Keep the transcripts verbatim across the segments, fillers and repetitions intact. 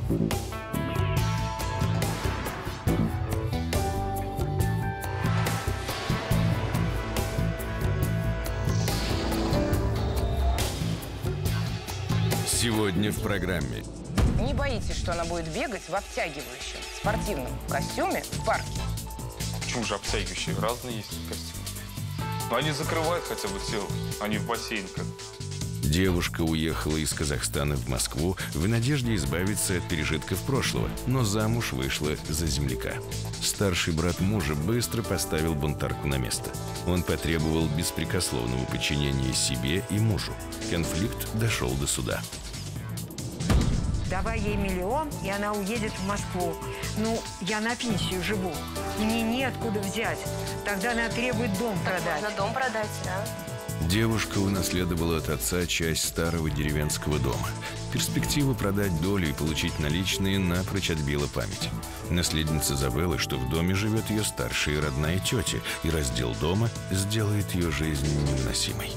Сегодня в программе. Не боитесь, что она будет бегать в обтягивающем спортивном костюме в парке? Почему же обтягивающие? Разные есть костюмы. Но они закрывают хотя бы тело, а не в бассейн как. Девушка уехала из Казахстана в Москву в надежде избавиться от пережитков прошлого, но замуж вышла за земляка. Старший брат мужа быстро поставил бунтарку на место. Он потребовал беспрекословного подчинения себе и мужу. Конфликт дошел до суда. Давай ей миллион, и она уедет в Москву. Ну, я на пенсию живу. Мне неоткуда взять. Тогда она требует дом продать. Можно дом продать, да? Девушка унаследовала от отца часть старого деревенского дома. Перспектива продать долю и получить наличные напрочь отбила память. Наследница забыла, что в доме живет ее старшая родная тетя, и раздел дома сделает ее жизнь невыносимой.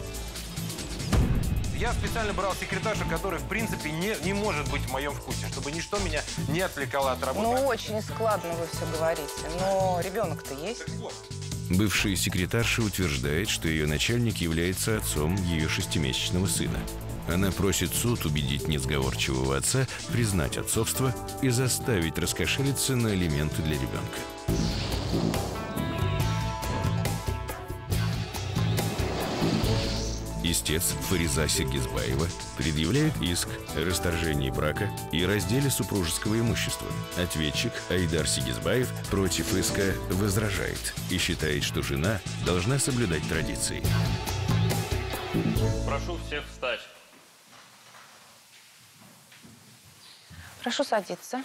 Я специально брал секретаршу, которая, в принципе, не, не может быть в моем вкусе, чтобы ничто меня не отвлекало от работы. Ну, очень складно вы все говорите, но ребенок-то есть. Бывшая секретарша утверждает, что ее начальник является отцом ее шестимесячного сына. Она просит суд убедить несговорчивого отца признать отцовство и заставить раскошелиться на алименты для ребенка. Истец Фариза Сигизбаева предъявляет иск о расторжении брака и разделе супружеского имущества. Ответчик Айдар Сигизбаев против иска возражает и считает, что жена должна соблюдать традиции. Прошу всех встать. Прошу садиться.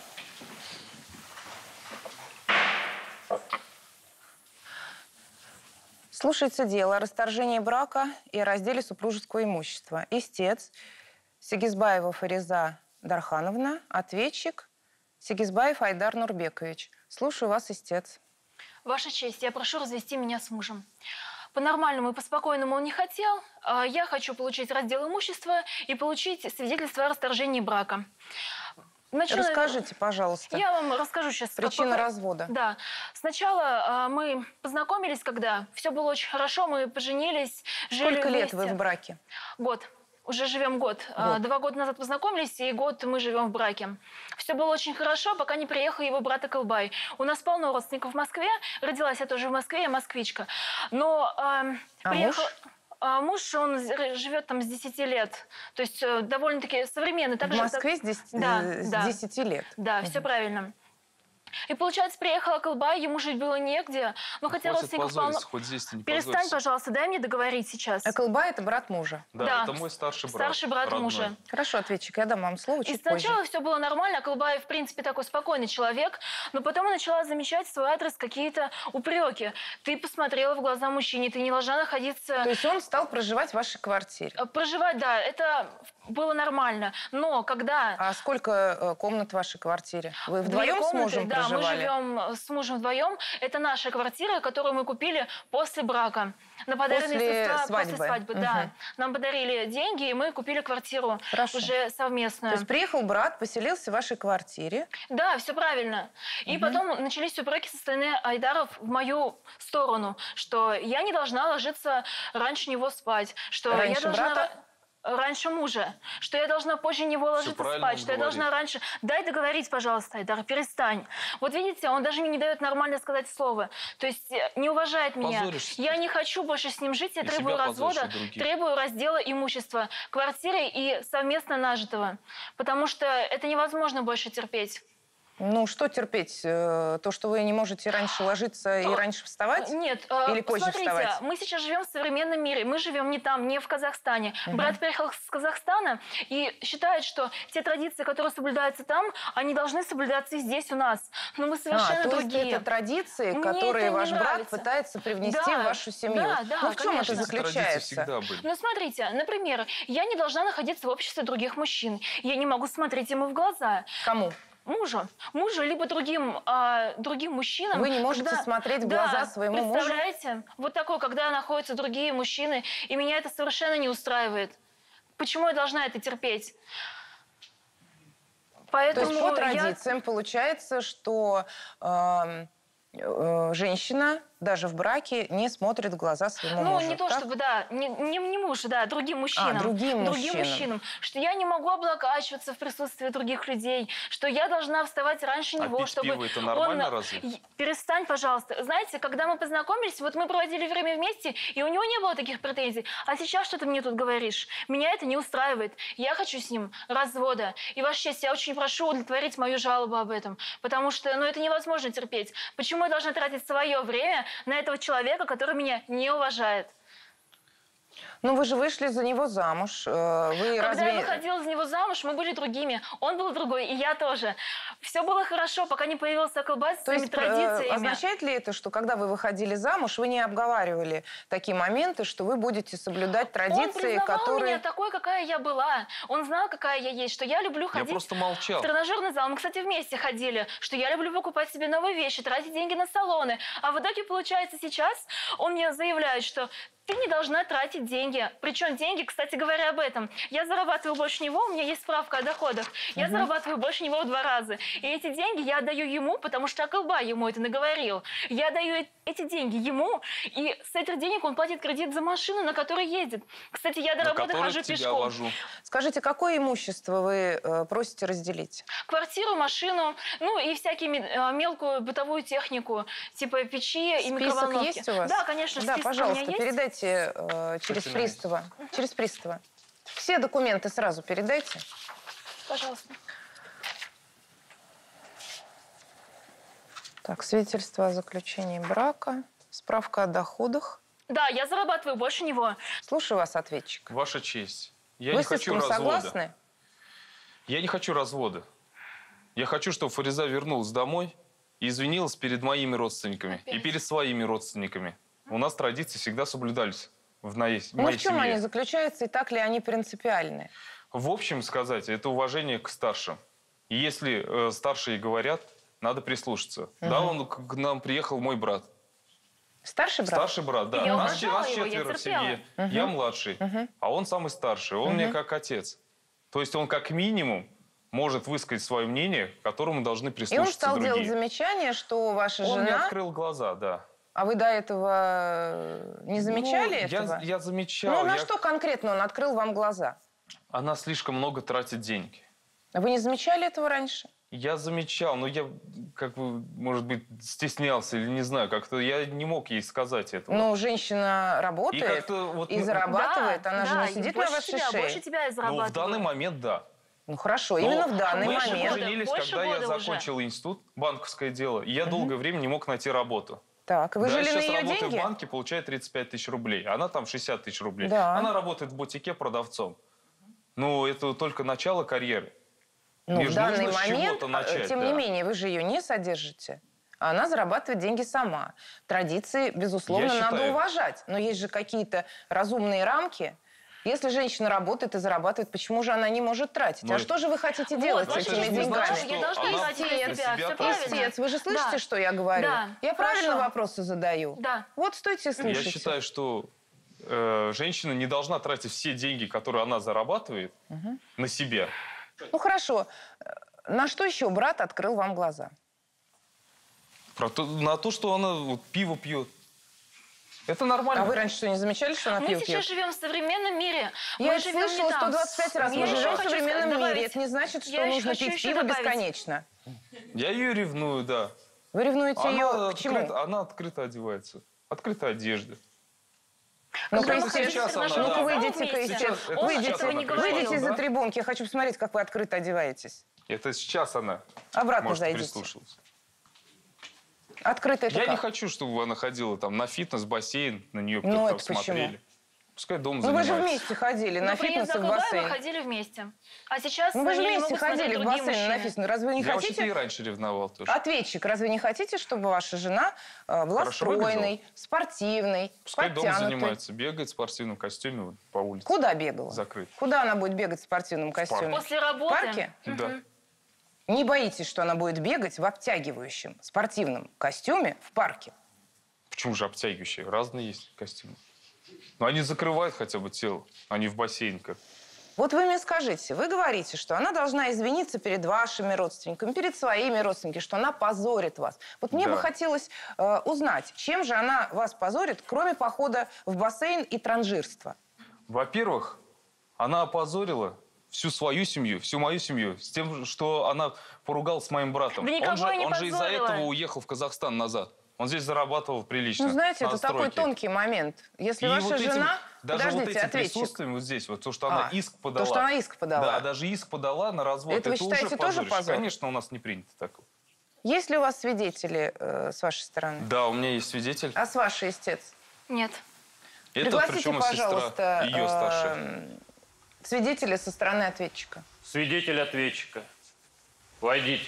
Слушается дело о расторжении брака и о разделе супружеского имущества. Истец Сигизбаева Фариза Дархановна, ответчик Сигизбаев Айдар Нурбекович. Слушаю вас, истец. Ваша честь, я прошу развести меня с мужем. По-нормальному и по-спокойному он не хотел. Я хочу получить раздел имущества и получить свидетельство о расторжении брака. Начну... Расскажите, пожалуйста. Я вам расскажу сейчас. Причина как... развода. Да. Сначала э, мы познакомились, когда все было очень хорошо, мы поженились, жили Сколько вместе. лет вы в браке? Год. Уже живем год. год. Два года назад познакомились, и год мы живем в браке. Все было очень хорошо, пока не приехал его брат Акылбай. У нас полно родственников в Москве. Родилась я тоже в Москве, я москвичка. Но э, а приехал... муж? А муж, он живет там с десяти лет. То есть довольно-таки современный. Так в же, Москве так... с, десяти, да, с да. десяти лет? Да, угу. Все правильно. И, получается, приехал Акылбай, ему жить было негде. Но хотя родственников полно... хоть здесь не Перестань, позорься. пожалуйста, дай мне договорить сейчас. Акылбай – это брат мужа? Да, да, это мой старший брат. Старший брат родной. мужа. Хорошо, ответчик, я дам вам слово чуть И сначала позже. все было нормально. Акылбай, в принципе, такой спокойный человек. Но потом я начала замечать в свой адрес какие-то упреки. Ты посмотрела в глаза мужчине, ты не должна находиться... То есть он стал проживать в вашей квартире? Проживать, да, это было нормально. Но когда... А сколько комнат в вашей квартире? Вы вдвоем комнаты, с мужем да, проживали? Да, мы живем с мужем вдвоем. Это наша квартира, которую мы купили после брака. На подаренные после сестра, свадьбы? После свадьбы, угу. Да. Нам подарили деньги, и мы купили квартиру. Хорошо. Уже совместную. То есть приехал брат, поселился в вашей квартире? Да, все правильно. И угу. потом начались упреки со стороны Айдаров в мою сторону, что я не должна ложиться раньше него спать. Что раньше я должна... брата? Раньше мужа, что я должна позже него ложиться спать, что я должна раньше... Дай договорить, пожалуйста, Айдар, перестань. Вот видите, он даже мне не дает нормально сказать слово. То есть не уважает меня. Позоришься. Я не хочу больше с ним жить, я и требую развода, требую раздела имущества, квартиры и совместно нажитого. Потому что это невозможно больше терпеть. Ну, что терпеть? То, что вы не можете раньше ложиться и раньше вставать? Нет. Или позже смотрите, вставать? Мы сейчас живем в современном мире. Мы живем не там, не в Казахстане. Угу. Брат приехал с Казахстана и считает, что те традиции, которые соблюдаются там, они должны соблюдаться и здесь у нас. Но мы совершенно а, то другие. есть это традиции, Мне которые это ваш брат нравится. пытается привнести да, в вашу семью? Да, да, ну, в чем конечно. это заключается? Ну, смотрите, например, я не должна находиться в обществе других мужчин. Я не могу смотреть ему в глаза. Кому? Мужу. Мужу, либо другим, а, другим мужчинам. Вы не можете когда... смотреть в да, глаза своему мужу? Представляете? Вот такое, когда находятся другие мужчины, и меня это совершенно не устраивает. Почему я должна это терпеть? Поэтому То есть по я- традициям получается, что э, э, женщина даже в браке не смотрит в глаза своему Ну, мужу. не то так? чтобы, да, не, не, не муж, да, другим мужчинам. другим Другим мужчинам. мужчинам. Что я не могу облокачиваться в присутствии других людей, что я должна вставать раньше А него, пить чтобы... пиво это нормально он... разве? Е- Перестань, пожалуйста. Знаете, когда мы познакомились, вот мы проводили время вместе, и у него не было таких претензий. А сейчас что ты мне тут говоришь? Меня это не устраивает. Я хочу с ним развода. И, Ваша честь, я очень прошу удовлетворить мою жалобу об этом. Потому что, ну, это невозможно терпеть. Почему я должна тратить свое время на этого человека, который меня не уважает? Ну, вы же вышли за него замуж. э, Вы Когда разве... я выходила за него замуж, мы были другими. Он был другой, и я тоже. Все было хорошо, пока не появился Акылбай с То своими есть, э, традициями. означает ли это, что когда вы выходили замуж, вы не обговаривали такие моменты, что вы будете соблюдать Он традиции, признавал которые... меня такой, какая я была. Он знал, какая я есть, что я люблю Я ходить просто молчал. в тренажерный зал. Мы, кстати, вместе ходили, что я люблю покупать себе новые вещи, тратить деньги на салоны. А в итоге, получается, сейчас он мне заявляет, что ты не должна тратить деньги. Причем деньги, кстати говоря, об этом. Я зарабатываю больше него, у меня есть справка о доходах. Я зарабатываю больше него в два раза. И эти деньги я отдаю ему, потому что Акылбай ему это наговорил. Я даю э- эти деньги ему, и с этих денег он платит кредит за машину, на которой ездит. Кстати, я до На работы который хожу тебя пешком. вожу. Скажите, какое имущество вы э, просите разделить? Квартиру, машину, ну и всякие ме- э, мелкую бытовую технику, типа печи и Список микроволновки. есть у вас? Да, конечно, Да, список у пожалуйста, меня есть. передайте э, через Кстати, пристава. Через пристава. Все документы сразу передайте. Пожалуйста. Так, свидетельство о заключении брака, справка о доходах. Да, я зарабатываю больше него. Слушаю вас, ответчик. Ваша честь. Я Вы не с хочу иском развода. согласны? Я не хочу развода. Я хочу, чтобы Фариза вернулась домой и извинилась перед моими родственниками Опять? и перед своими родственниками. У нас традиции всегда соблюдались в моей, Ну, моей в чем семье. они заключаются и так ли они принципиальны? В общем сказать, это уважение к старшим. И если э, старшие говорят, надо прислушаться. Да, он к к нам приехал мой брат. Старший брат? Старший брат, да. Я Нас, уважала нас его, я четверо в терпела. семье. Я младший, а он самый старший. Он мне как отец. То есть он как минимум может высказать свое мнение, к которому должны И прислушаться он стал другие. делать замечание, что ваша Он мне жена... открыл глаза, да. А вы до этого не замечали Ну, я, этого? я замечал. Ну, на я- что конкретно он открыл вам глаза? Она слишком много тратит деньги. Вы не замечали этого раньше? Я замечал, но я, как бы, может быть, стеснялся или не знаю, как-то я не мог ей сказать этого. Ну, женщина И работает как-то вот, и ну, зарабатывает, Да, она же да, не сидит больше на вашей тебя, шее. Больше тебя я ну, зарабатываю. в данный момент, да. Ну, хорошо, Но именно в данный мы больше еще момент. года. поженились, Больше когда я года уже. закончил институт, банковское дело, и я долгое время не мог найти работу. Так, вы да, жили на сейчас ее работаю деньги? в банке, получает тридцать пять тысяч рублей. Она там шестьдесят тысяч рублей. Да. Она работает в бутике продавцом. Ну, это только начало карьеры. Ну, Мне в же данный нужно с момент, чего-то начать, э, тем да. не менее, вы же ее не содержите. А она зарабатывает деньги сама. Традиции, безусловно, Я надо считаю- уважать. Но есть же какие-то разумные рамки. Если женщина работает и зарабатывает, почему же она не может тратить? Ну, а что же вы хотите Вот, делать с значит, этими это не значит, деньгами? что Я должна она тратить на Истец, себя, себя все тратит. правильно. Истец, вы же слышите, Да. что я говорю? Да. Я правильно Хорошо. вопросы задаю? Да. Вот стойте и слушайте. Я считаю, что э, женщина не должна тратить все деньги, которые она зарабатывает, на себя. Ну хорошо. На что еще брат открыл вам глаза? Про то- на то, что она вот, пиво пьет. Это нормально. А вы раньше что, не замечали, что она Мы пил сейчас живем в современном мире. Я Мы это живем не слышала там. сто двадцать пять раз. Мы Я еще живем в хочу современном сказать- мире. добавить. Это не значит, что Я еще нужно хочу пить еще пиво добавить. бесконечно. Я ее ревную, да. Вы ревнуете Она ее к чему? открыто, она открыто одевается. Открыто одежда. Ну-ка, Когда мы естественно. ходили в сейчас она, тренажерный да. Ну-ка, зал выйдите-ка вместе, сейчас. это он Выйдите, этого не она говорил. выйдите из-за да? трибунки. Я хочу посмотреть, как вы открыто одеваетесь. Это сейчас она Обратно может зайдите. прислушиваться. Открыто это Я как? не хочу, чтобы она ходила там на фитнес, бассейн, на нее Ну, кто-то это почему? смотрели. Пускай дома Ну вы же занимается. вместе ходили На на фитнес и в мы бассейн. ходили вместе. А сейчас Ну вы же они не вместе могут смотреть ходили в другие бассейн и на мужчины. фитнес. Разве вы не Я вообще-то и хотите? раньше ревновал тоже. Ответчик, разве не хотите, чтобы ваша жена э, была Хорошо выглядела? стройной, спортивной, Пускай дома подтянутой? занимается, бегает в спортивном костюме вот по улице. Куда бегала? Закрыт. Куда она будет бегать в спортивном костюме? После В работы. парке? Да. Не боитесь, что она будет бегать в обтягивающем спортивном костюме в парке? Почему же обтягивающие? Разные есть костюмы. Но они закрывают хотя бы тело, а не в бассейн как. Вот вы мне скажите, вы говорите, что она должна извиниться перед вашими родственниками, перед своими родственниками, что она позорит вас. Вот мне Да. бы хотелось э, узнать, чем же она вас позорит, кроме похода в бассейн и транжирства? Во-первых, она опозорила всю свою семью, всю мою семью, с тем, что она поругалась с моим братом. Да никого он же, я не он же из-за позорила. этого уехал в Казахстан назад. Он здесь зарабатывал прилично. Ну, знаете, на это такой стройке. тонкий момент. Если И ваша вот этим- жена... даже вот Подождите, этим ответчик. присутствием вот здесь, вот то, что А, она иск подала. то, что она иск подала. Да, даже иск подала на развод. Это вы уже считаете тоже позорище. позор? Конечно, у нас не принято так. Есть ли у вас свидетели э, с вашей стороны? Да, у меня есть свидетель. А с вашей, истец? Нет. Это Пригласите, причем и пожалуйста, сестра ее старшая. э, свидетеля со стороны ответчика. Свидетель ответчика. Войдите.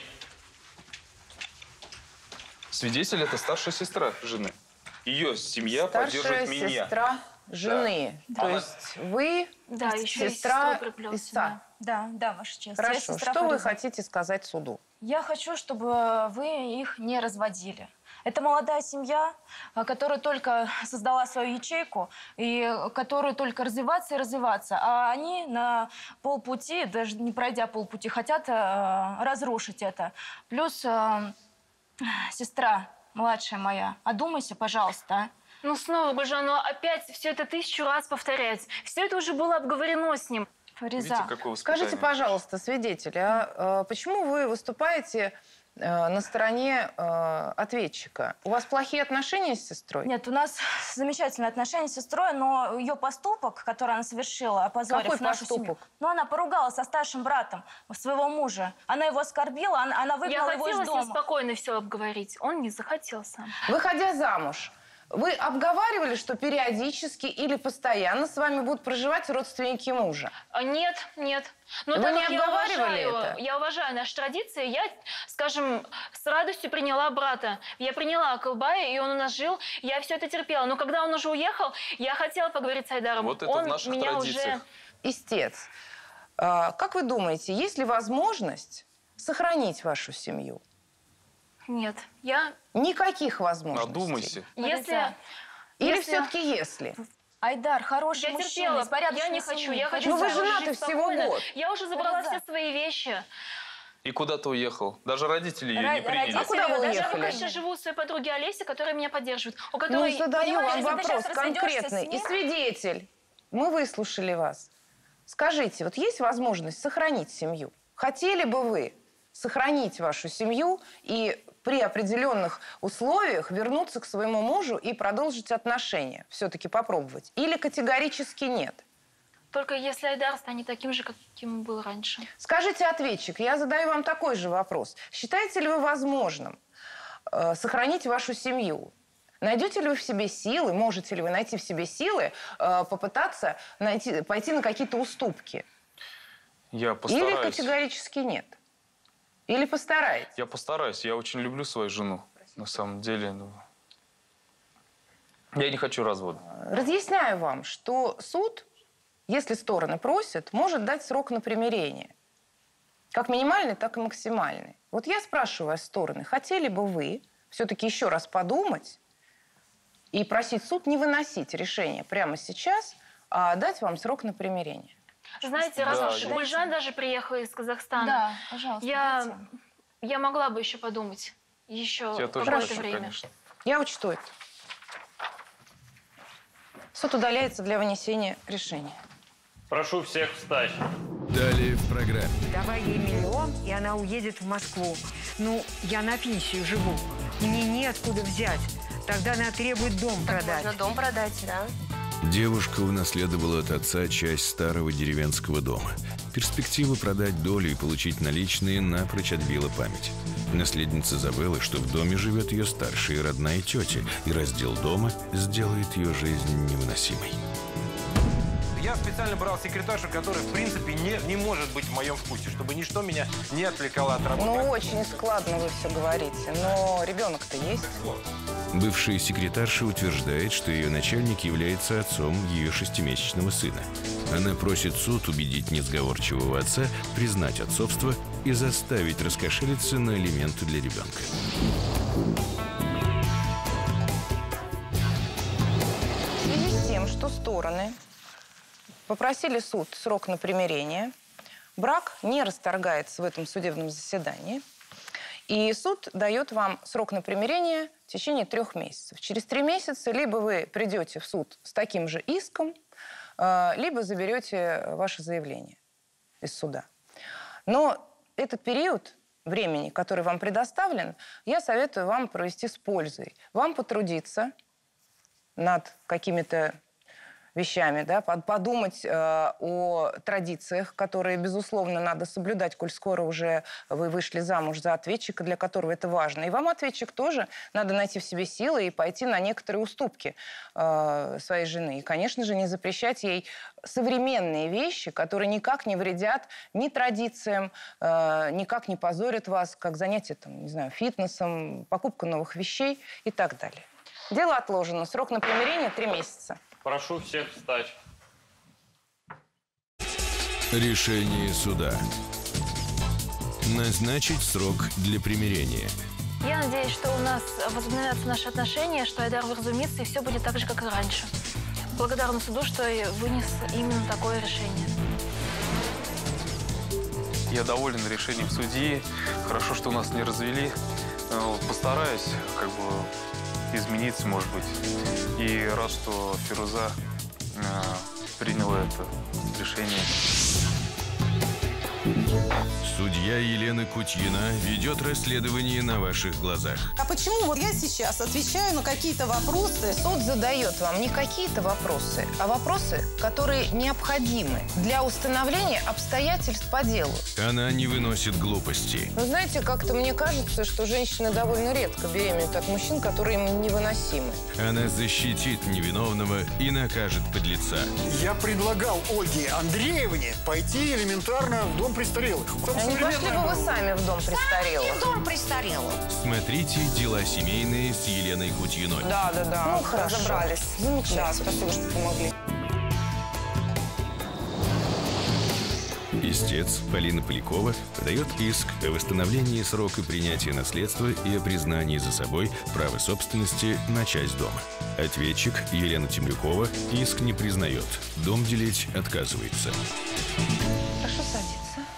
Свидетель – это старшая сестра жены. Ее семья Старшая поддерживает меня. сестра жены. То Она- есть вы Да, еще и сестра сестрой приплелся, истца. Да, да, Ваша честь. Я Хорошо. сестра Что вы Фариза. хотите сказать суду? Я хочу, чтобы вы их не разводили. Это молодая семья, а, которая только создала свою ячейку, и которая только развиваться и развиваться. А они на полпути, даже не пройдя полпути, хотят э, разрушить это. Плюс э, сестра младшая моя, одумайся, пожалуйста, а. Ну снова, Гульжан, ну опять все это тысячу раз повторять. Все это уже было обговорено с ним. Фариза. Видите, какое воспитание. Скажите, пожалуйста, свидетель, а э, почему вы выступаете э, на стороне э, ответчика? У вас плохие отношения с сестрой? Нет, у нас замечательные отношения с сестрой, но ее поступок, который она совершила, опозорив Какой нашу поступок? семью. Ну, она поругалась со старшим братом своего мужа. Она его оскорбила, она, она Я выгнала его хотела из с ним дома. спокойно все обговорить. Он не захотел сам. Выходя замуж, вы обговаривали, что периодически или постоянно с вами будут проживать родственники мужа? А, Нет, нет. Но Вы так не как я обговаривали уважаю, это? я уважаю наши традиции, я, скажем, с радостью приняла брата. Я приняла Акылбая, и он у нас жил. Я все это терпела. Но когда он уже уехал, я хотела поговорить с Айдаром. Вот это он в наших меня традициях. уже... Истец, а, как вы думаете, есть ли возможность сохранить вашу семью? Нет, я... Никаких возможностей. Одумайся. Если... Или если- все-таки если? Айдар, хороший Я мужчина, терпела, из порядочной я не хочу, семьи. я хочу Ну, вы с тобой женаты жить всего спокойно. год. Я уже забрала Фариза. все свои вещи. И куда-то уехал. Даже родители ее Ра- не приняли. родители- А куда вы Даже Я уехали? пока сейчас живу у своей подруги Олеси, которая меня поддерживает. У Ну, которой... задаю понимаешь, вам если ты вопрос сейчас разведешься конкретный. с ним- И свидетель, мы выслушали вас. Скажите, вот есть возможность сохранить семью? Хотели бы вы сохранить вашу семью и при определенных условиях вернуться к своему мужу и продолжить отношения? Все-таки попробовать? Или категорически нет? Только если Айдар станет таким же, каким был раньше. Скажите, ответчик, я задаю вам такой же вопрос. Считаете ли вы возможным э, сохранить вашу семью? Найдете ли вы в себе силы, можете ли вы найти в себе силы э, попытаться найти, пойти на какие-то уступки? Я Или постараюсь. категорически нет? Или постараетесь? Я постараюсь. Я очень люблю свою жену. На самом деле. Ну... Я не хочу развода. Разъясняю вам, что суд, если стороны просят, может дать срок на примирение. Как минимальный, так и максимальный. Вот я спрашиваю вас, стороны, хотели бы вы все-таки еще раз подумать и просить суд не выносить решение прямо сейчас, а дать вам срок на примирение? Знаете, Да, раз уж я- Гульжан даже приехала из Казахстана, Да, пожалуйста. я, дайте. я могла бы еще подумать. Еще Я тоже какое-то хочу, время. конечно. Я учту это. Суд удаляется для вынесения решения. Прошу всех встать. Далее в программе. Давай ей миллион, и она уедет в Москву. Ну, я на пенсию живу. Мне неоткуда взять. Тогда она требует дом продать. Можно дом продать, да? Девушка унаследовала от отца часть старого деревенского дома. Перспектива продать долю и получить наличные напрочь отбила память. Наследница забыла, что в доме живет ее старшая родная тетя, и раздел дома сделает ее жизнь невыносимой. Я специально брал секретаршу, которая, в принципе, не, не может быть в моем вкусе, чтобы ничто меня не отвлекало от работы. Ну, очень складно вы все говорите, но ребенок-то есть. Бывшая секретарша утверждает, что ее начальник является отцом ее шестимесячного сына. Она просит суд убедить несговорчивого отца признать отцовство и заставить раскошелиться на алименты для ребенка. В связи с тем, что стороны попросили суд срок на примирение. Брак не расторгается в этом судебном заседании. И суд дает вам срок на примирение в течение трех месяцев. Через три месяца либо вы придете в суд с таким же иском, либо заберете ваше заявление из суда. Но этот период времени, который вам предоставлен, я советую вам провести с пользой. Вам потрудиться над какими-то вещами, да, подумать э, о традициях, которые, безусловно, надо соблюдать, коль скоро уже вы вышли замуж за ответчика, для которого это важно. И вам, ответчик, тоже надо найти в себе силы и пойти на некоторые уступки э, своей жены. И, конечно же, не запрещать ей современные вещи, которые никак не вредят ни традициям, э, никак не позорят вас, как занятие, там, не знаю, фитнесом, покупка новых вещей и так далее. Дело отложено. Срок на примирение три месяца. Прошу всех встать. Решение суда. Назначить срок для примирения. Я надеюсь, что у нас возобновятся наши отношения, что Айдар вразумится, и все будет так же, как и раньше. Благодарна суду, что вынес именно такое решение. Я доволен решением судьи. Хорошо, что нас не развели. Постараюсь, как бы, измениться, может быть. И рад, что Фируза э, приняла это решение. Судья Елена Кутьина ведет расследование на ваших глазах. А почему вот я сейчас отвечаю на какие-то вопросы? Суд задает вам не какие-то вопросы, а вопросы, которые необходимы для установления обстоятельств по делу. Она не выносит глупостей. Вы знаете, как-то мне кажется, что женщины довольно редко беременеют от мужчин, которые им невыносимы. Она защитит невиновного и накажет подлеца. Я предлагал Ольге Андреевне пойти элементарно в дом престарелых. А не пошли бы вы сами в дом престарелых? В дом престарелых. Смотрите «Дела семейные» с Еленой Кутьиной. Да, да, да. Ну, хорошо. Разобрались. Замечательно. Да, спасибо, что помогли. Истец Полина Полякова подает иск о восстановлении срока принятия наследства и о признании за собой права собственности на часть дома. Ответчик Елена Темрюкова иск не признает. Дом делить отказывается. Прошу садиться.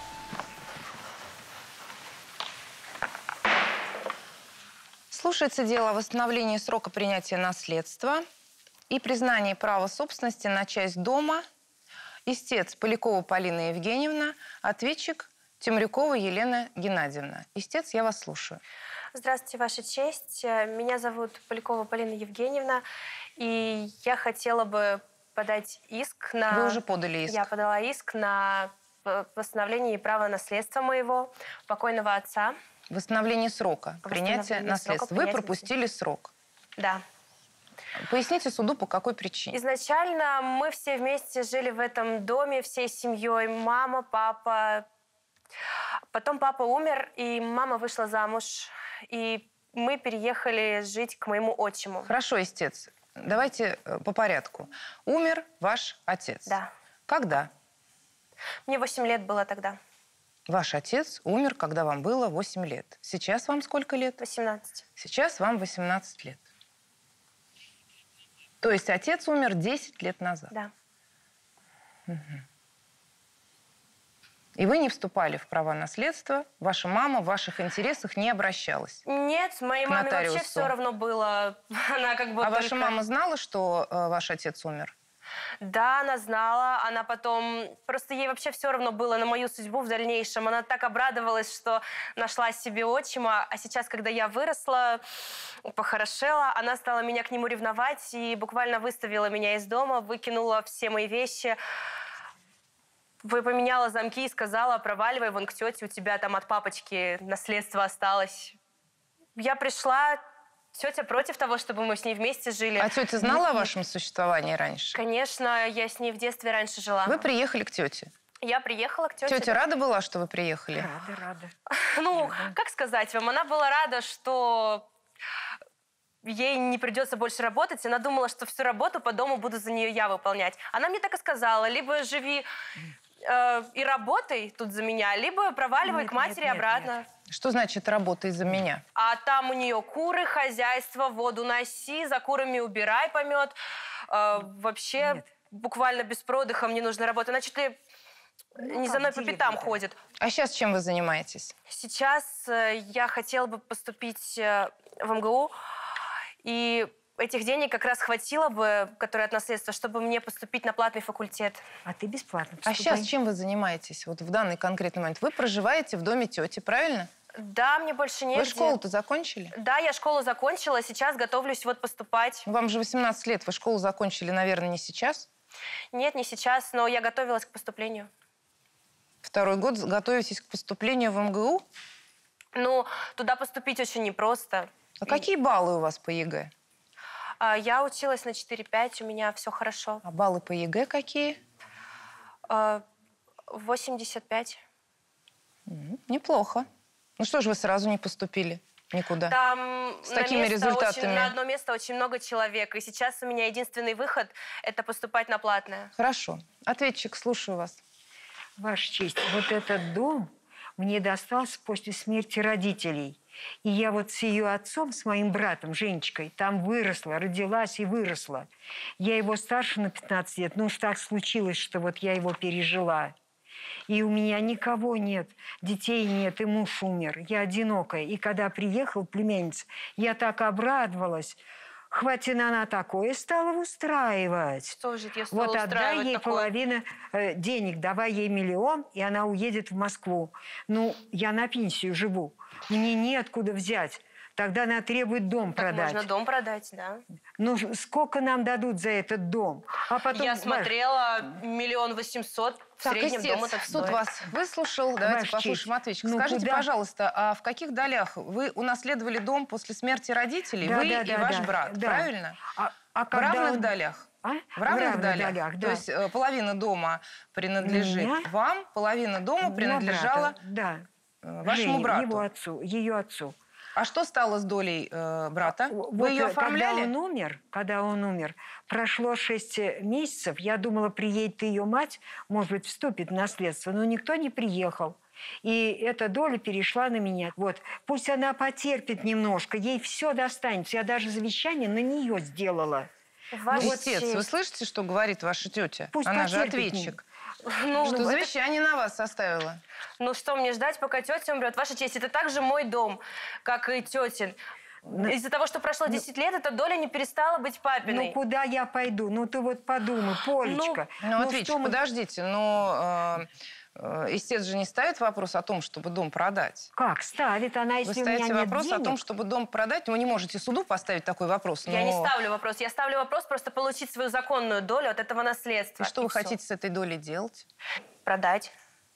Слушается дело о восстановлении срока принятия наследства и признании права собственности на часть дома. Истец Полякова Полина Евгеньевна, ответчик Темрюкова Елена Геннадьевна. Истец, я вас слушаю. Здравствуйте, Ваша честь. Меня зовут Полякова Полина Евгеньевна, и я хотела бы подать иск на... Вы уже подали иск. Я подала иск на восстановление права наследства моего покойного отца. Восстановление срока принятия наследства. Вы пропустили срок. Да. Поясните суду, по какой причине. Изначально мы все вместе жили в этом доме, всей семьей. Мама, папа. Потом папа умер, и мама вышла замуж. И мы переехали жить к моему отчиму. Хорошо, истец. Давайте по порядку. Умер ваш отец. Да. Когда? Мне восемь лет было тогда. Ваш отец умер, когда вам было восемь лет. Сейчас вам сколько лет? восемнадцать. Сейчас вам восемнадцать лет. То есть отец умер десять лет назад? Да. Угу. И вы не вступали в права наследства? Ваша мама в ваших интересах не обращалась? Нет, моей маме вообще все равно было. Она как бы а только... ваша мама знала, что э, ваш отец умер? Да, она знала. Она потом... Просто ей вообще все равно было на мою судьбу в дальнейшем. Она так обрадовалась, что нашла себе отчима. А сейчас, когда я выросла, похорошела, она стала меня к нему ревновать и буквально выставила меня из дома, выкинула все мои вещи, поменяла замки и сказала: проваливай вон к тете, у тебя там от папочки наследство осталось. Я пришла... Тетя против того, чтобы мы с ней вместе жили. А тетя знала о вашем существовании раньше? Конечно, я с ней в детстве раньше жила. Вы приехали к тете? Я приехала к тете. Тетя рада была, что вы приехали? Рада, рада. Ну, как сказать вам, она была рада, что ей не придется больше работать. Она думала, что всю работу по дому буду за нее я выполнять. Она мне так и сказала: либо живи э, и работай тут за меня, либо проваливай нет, к матери нет, нет, обратно. Нет. Что значит работай за меня? А там у нее куры, хозяйство, воду носи, за курами убирай помет. Э, вообще... Нет. буквально без продыха мне нужно работать. Она чуть ли Ну, не как за мной по директор. пятам ходит. А сейчас чем вы занимаетесь? Сейчас э, я хотела бы поступить э, в эм гэ у, и этих денег как раз хватило бы, которые от наследства, чтобы мне поступить на платный факультет. А ты бесплатно А сейчас чем вы занимаетесь? Вот в данный конкретный момент. Вы проживаете в доме тети, правильно? Да, мне больше негде. Вы школу-то закончили? Да, я школу закончила, сейчас готовлюсь вот поступать. Вам же восемнадцать лет, вы школу закончили, наверное, не сейчас? Нет, не сейчас, но я готовилась к поступлению. Второй год готовитесь к поступлению в эм гэ у? Ну, туда поступить очень непросто. А какие баллы у вас по ЕГЭ? А, Я училась на четыре пять, у меня все хорошо. А баллы по ЕГЭ какие? А, восемьдесят пять. М, Неплохо. Ну что же вы сразу не поступили никуда? Там С на такими место результатами. очень- на одно место очень много человек. И сейчас у меня единственный выход – это поступать на платное. Хорошо. Ответчик, слушаю вас. Ваша честь, вот этот дом мне достался после смерти родителей. И я вот с ее отцом, с моим братом Женечкой, там выросла, родилась и выросла. Я его старше на пятнадцать лет, ну уж так случилось, что вот я его пережила. И у меня никого нет, детей нет, и муж умер. Я одинокая. И когда приехала племянница, я так обрадовалась. Хватит, она такое стала устраивать. Что же я стала Вот отдай устраивать ей такое? половину э, денег, давай ей миллион, и она уедет в Москву. Ну, я на пенсию живу, мне неоткуда взять. Тогда она требует дом Так продать. можно дом продать, да. Ну, сколько нам дадут за этот дом? А потом, Я Маш, смотрела миллион восемьсот. В Так, среднем истец, дома так суд стоит. вас выслушал. Давайте Ваша послушаем честь, ответчика. ну Скажите, куда? пожалуйста, а в каких долях вы унаследовали дом после смерти родителей? Да, Вы да, и да, ваш да, брат, да. правильно? А, а В когда равных он- долях? А? В равных, равных долях? долях, да. То есть э, половина дома принадлежит Меня? вам, половина дома На принадлежала брата, да. э, вашему Жене, брату. его отцу, ее отцу. А что стало с долей э, брата? Вот, Вы ее э, оформляли? Когда он умер, когда он умер, прошло шесть месяцев, я думала, приедет ее мать, может быть, вступит в наследство, но никто не приехал. И эта доля перешла на меня. Вот, пусть она потерпит немножко, ей все достанется. Я даже завещание на нее сделала. Ваш Ну, отец, честь. вы слышите, что говорит ваша тетя? Пусть Она же потерпит ответчик. Ну, Что это- завещание на вас составила? Ну что мне ждать, пока тетя умрет? Ваша честь, это также мой дом, как и тетин. Из-за того, что прошло десять лет, эта доля не перестала быть папиной. Ну, куда я пойду? Ну, ты вот подумай, Полечка. Ну, ответчик, что мы- подождите, но э, э, истец же не ставит вопрос о том, чтобы дом продать. Как ставит она, если Вы у меня ставите нет вопрос денег? о том, чтобы дом продать. Вы не можете суду поставить такой вопрос. Я не но- ставлю вопрос. Я ставлю вопрос просто получить свою законную долю от этого наследства. И что вы всё. хотите с этой долей делать? Продать.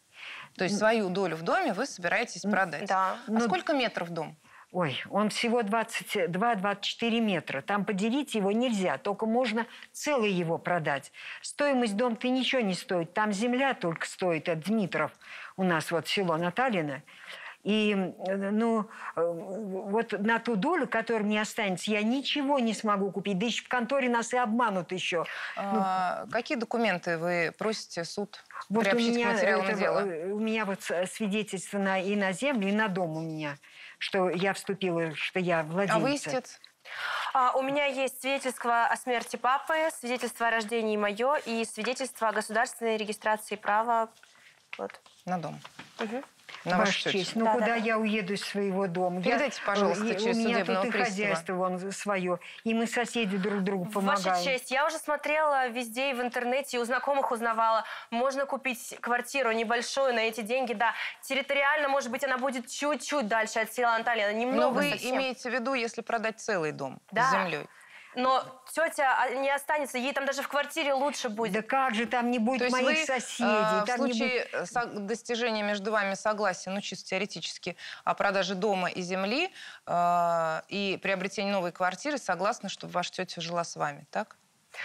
То есть свою долю в доме вы собираетесь продать? Да. А Ну, сколько метров дом? Ой, он всего двадцать два — двадцать четыре метра. Там поделить его нельзя, только можно целый его продать. Стоимость дома-то ничего не стоит. Там земля только стоит, это Дмитров. У нас вот село Наталино. И, э, ну, э, вот на ту долю, которая мне останется, я ничего не смогу купить. Да еще в конторе нас и обманут еще. А, какие документы вы просите суд Вот у приобщить к меня, материалам это, дела? у меня вот с- свидетельство на, и на землю, и на дом у меня, что я вступила, что я владелица. А вы истец? А, у меня есть свидетельство о смерти папы, свидетельство о рождении мое и свидетельство о государственной регистрации права. Вот. На дом. Мгм. На Ваша вашу тетю. честь, ну Да, куда да. я уеду из своего дома? Передайте, Я- пожалуйста, и- через У меня судебного тут и пристава. хозяйство вон свое, и мы соседи друг другу помогаем. Ваша честь, я уже смотрела везде и в интернете, и у знакомых узнавала. Можно купить квартиру небольшую на эти деньги, да. Территориально, может быть, она будет чуть-чуть дальше от села Анталина, Но немного вы совсем. имеете в виду, если продать целый дом Да. с землей? Но тетя а, не останется, ей там даже в квартире лучше будет. Да как же там не будет То есть моих вы, соседей? э, в там не случае э, со- достижения между вами согласия, ну, чисто теоретически, о продаже дома и земли э, и приобретении новой квартиры, согласны, чтобы ваша тетя жила с вами, так?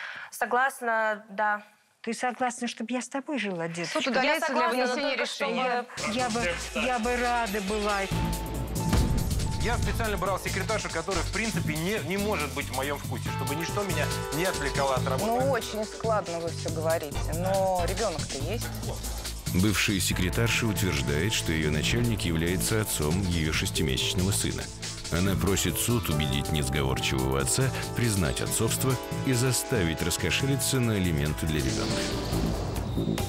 Согласна, да. Ты согласна, чтобы я с тобой жила, деточка? Суд удаляется для согласна, но вынесения только решения. Я бы, я бы рада была. Я специально брал секретаршу, которая, в принципе, не, не может быть в моем вкусе, чтобы ничто меня не отвлекало от работы. Ну, очень складно вы все говорите, но ребенок-то есть. Бывшая секретарша утверждает, что ее начальник является отцом ее шестимесячного сына. Она просит суд убедить несговорчивого отца признать отцовство и заставить раскошелиться на алименты для ребенка.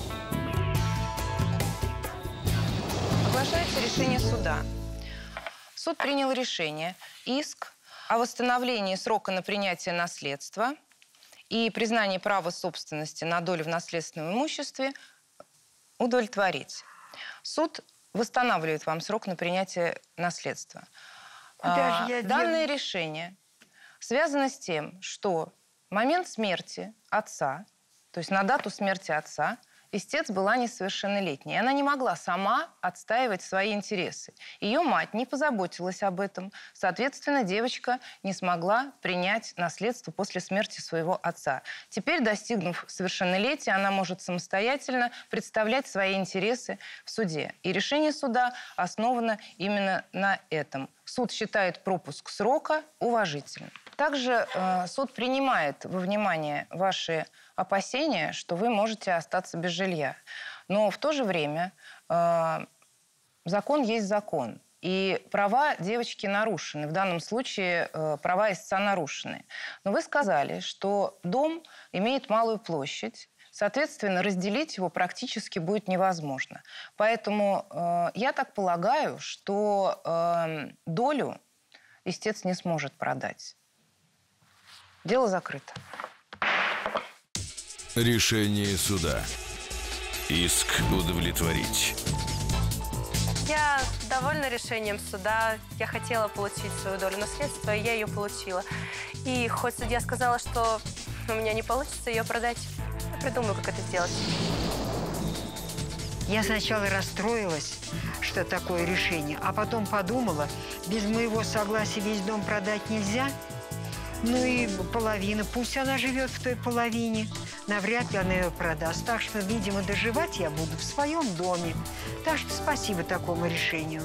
Оглашается решение суда. Суд принял решение. Иск о восстановлении срока на принятие наследства и признании права собственности на долю в наследственном имуществе удовлетворить. Суд восстанавливает вам срок на принятие наследства. А, данное решение связано с тем, что в момент смерти отца, то есть на дату смерти отца, истец была несовершеннолетней. Она не могла сама отстаивать свои интересы. Ее мать не позаботилась об этом. Соответственно, девочка не смогла принять наследство после смерти своего отца. Теперь, достигнув совершеннолетия, она может самостоятельно представлять свои интересы в суде. И решение суда основано именно на этом. Суд считает пропуск срока уважительным. Также э, суд принимает во внимание ваши опасения, что вы можете остаться без жилья. Но в то же время э, закон есть закон. И права девочки нарушены. В данном случае э, права истца нарушены. Но вы сказали, что дом имеет малую площадь. Соответственно, разделить его практически будет невозможно. Поэтому э, я так полагаю, что э, долю истец не сможет продать. Дело закрыто. Решение суда. Иск удовлетворить. Я довольна решением суда. Я хотела получить свою долю наследства, и я ее получила. И хоть судья сказала, что у меня не получится ее продать, я придумаю, как это сделать. Я сначала расстроилась, что такое решение, а потом подумала, без моего согласия весь дом продать нельзя. Ну и половина, пусть она живет в той половине. Навряд ли она ее продаст. Так что, видимо, доживать я буду в своем доме. Так что спасибо такому решению.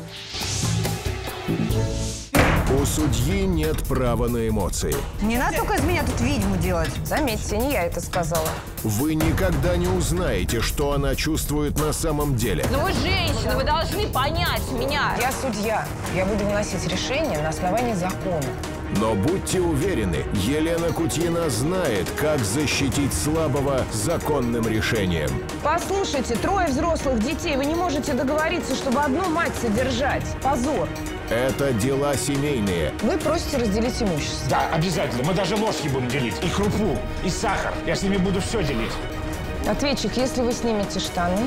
У судьи нет права на эмоции. Не надо только из меня тут ведьму делать. Заметьте, не я это сказала. Вы никогда не узнаете, что она чувствует на самом деле. Но вы женщина, вы должны понять меня. Я судья. Я буду выносить решение на основании закона. Но будьте уверены, Елена Кутьина знает, как защитить слабого законным решением. Послушайте, трое взрослых детей. Вы не можете договориться, чтобы одну мать содержать. Позор. Это дела семейные. Вы просите разделить имущество. Да, обязательно. Мы даже ложки будем делить. И крупу, и сахар. Я с ними буду все делить. Ответчик, если вы снимете штаны,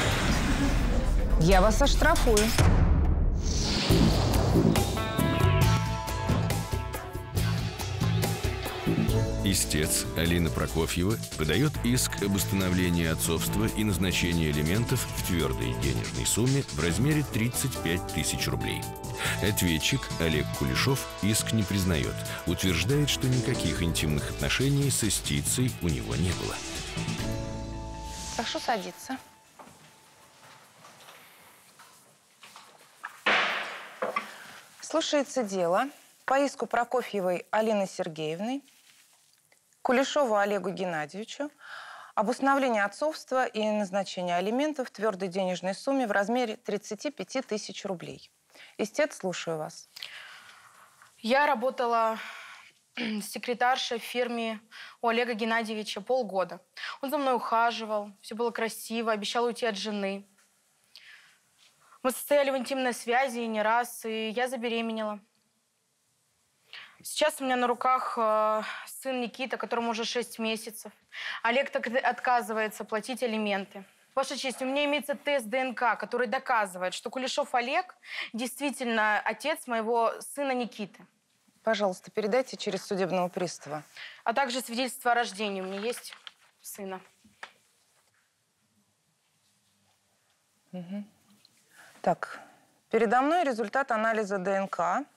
я вас оштрафую. Истец Алина Прокофьева подает иск об установлении отцовства и назначении алиментов в твердой денежной сумме в размере тридцать пять тысяч рублей. Ответчик Олег Кулешов иск не признает, утверждает, что никаких интимных отношений с истицей у него не было. Прошу садиться. Слушается дело по иску Прокофьевой Алины Сергеевны, Кулешову Олегу Геннадьевичу об установлении отцовства и назначении алиментов в твердой денежной сумме в размере тридцати пяти тысяч рублей. Истец, слушаю вас. Я работала секретаршей в фирме у Олега Геннадьевича полгода. Он за мной ухаживал, все было красиво, обещал уйти от жены. Мы состояли в интимной связи не раз, и я забеременела. Сейчас у меня на руках э, сын Никита, которому уже шесть месяцев. Олег так отказывается платить алименты. Ваша честь, у меня имеется тест ДНК, который доказывает, что Кулешов Олег действительно отец моего сына Никиты. Пожалуйста, передайте через судебного пристава. А также свидетельство о рождении у меня есть сына. Угу. Так, передо мной результат анализа ДНК.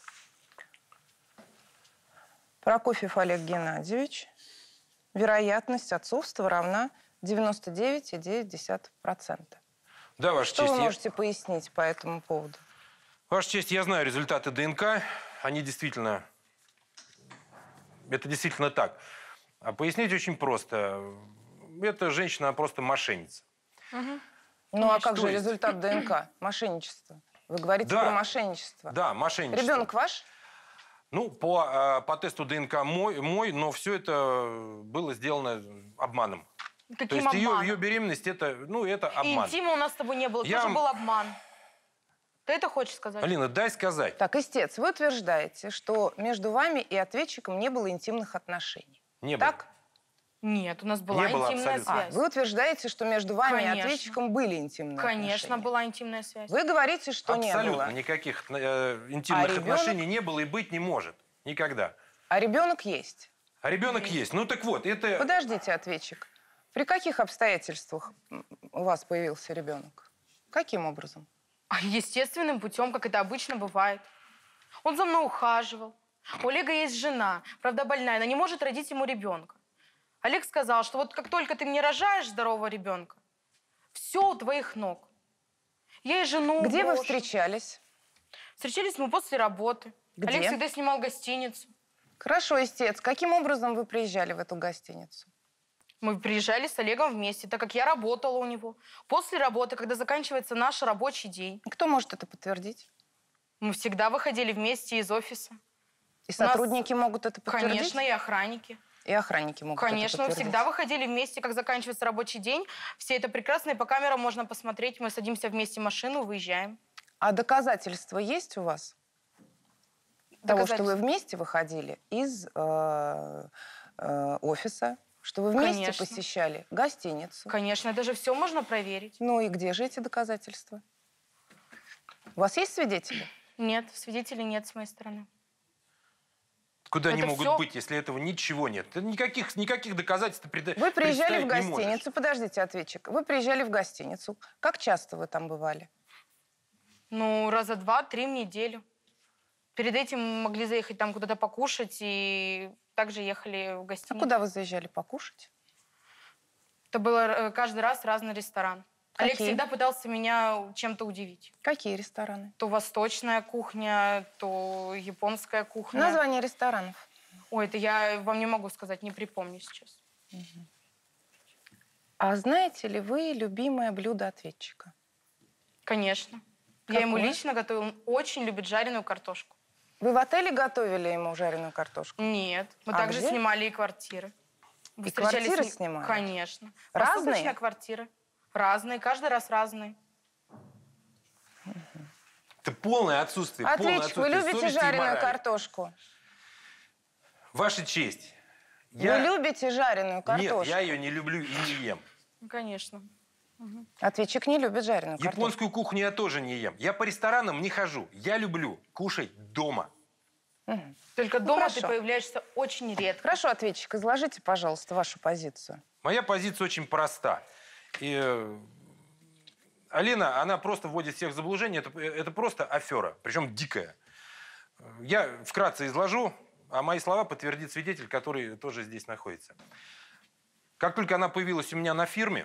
Прокофьев Олег Геннадьевич. Вероятность отцовства равна девяноста девяти и девяти десятых процента. Да, Ваша Что честь. вы я... можете пояснить по этому поводу? Ваша честь, я знаю результаты ДНК. Они действительно... Это действительно так. А пояснить очень просто. Эта женщина просто мошенница. Угу. Ну а как же результат ДНК? Мошенничество. Вы говорите Да. про мошенничество. Да, мошенничество. Ребенок ваш? Ну, по, э, по тесту ДНК мой, мой, но все это было сделано обманом. Каким То есть ее, обманом? ее беременность, это, ну, это И обман. интима у нас с тобой не было, Я тоже вам- был обман. Ты это хочешь сказать? Алина, дай сказать. Так, истец, вы утверждаете, что между вами и ответчиком не было интимных отношений. Не было. Так? Нет, у нас была Не было интимная абсолютно. А, связь. вы утверждаете, что между вами Конечно. и ответчиком были интимные Конечно, отношения. была интимная связь. Вы говорите, что не Абсолютно было. никаких э, интимных А ребенок? отношений не было и быть не может. Никогда. А ребенок есть. А ребенок есть. Ну так вот, это... Подождите, ответчик. При каких обстоятельствах у вас появился ребенок? Каким образом? А естественным путем, как это обычно бывает. Он за мной ухаживал. У Олега есть жена, правда больная, она не может родить ему ребенка. Олег сказал, что вот как только ты мне рожаешь здорового ребенка, все у твоих ног. Я и жену Где вы брошу. встречались? Встречались мы после работы. Где? Олег всегда снимал гостиницу. Хорошо, истец. Каким образом вы приезжали в эту гостиницу? Мы приезжали с Олегом вместе, так как я работала у него. После работы, когда заканчивается наш рабочий день. Кто может это подтвердить? Мы всегда выходили вместе из офиса. И У нас- сотрудники могут это подтвердить? Конечно, и охранники. И охранники могут Конечно, это мы подтвердить. всегда выходили вместе, как заканчивается рабочий день. Все это прекрасно, и по камерам можно посмотреть. Мы садимся вместе в машину, выезжаем. А доказательства есть у вас? Того, что вы Доказательства? вместе выходили из э, э, офиса, что вы вместе Конечно. посещали гостиницу. Конечно, это же все можно проверить. Ну и где же эти доказательства? У вас есть свидетели? Нет, свидетелей нет с моей стороны. Куда они Это могут всё- быть, если этого ничего нет? Это Никаких, никаких доказательств преда- Вы приезжали в представить не можешь. гостиницу. Подождите, ответчик. Вы приезжали в гостиницу. Как часто вы там бывали? Ну, раза два-три в неделю. Перед этим мы могли заехать там куда-то покушать, и также ехали в А гостиницу. куда вы заезжали покушать? Это было э, каждый раз разный ресторан. Олег Какие? всегда пытался меня чем-то удивить. Какие рестораны? То восточная кухня, то японская кухня. Название ресторанов. Ой, это я вам не могу сказать, не припомню сейчас. А знаете ли вы любимое блюдо ответчика? Конечно. Я ему Какое? лично готовила. Он очень любит жареную картошку. Вы в отеле готовили ему жареную картошку? Нет. Мы А также где? снимали и квартиры. И Встречались квартиры с ним- снимали? Конечно. Разные? Восточная квартира. Разные, каждый раз разные. Это полное отсутствие. полное Ответчик, вы отсутствие любите совести и жареную морали. картошку? Ваша честь. Вы Я... любите жареную картошку? Нет, я ее не люблю и не ем. Ну, конечно. Мгм. Ответчик не любит жареную картошку. Японскую кухню я тоже не ем. Я по ресторанам не хожу. Я люблю кушать дома. Мгм. Только Ну, дома хорошо. ты появляешься очень редко. Хорошо, ответчик, изложите, пожалуйста, вашу позицию. Моя позиция очень проста. И э, Алина, она просто вводит всех в заблуждение. Это, это просто афера, причем дикая. Я вкратце изложу, а мои слова подтвердит свидетель, который тоже здесь находится. Как только она появилась у меня на фирме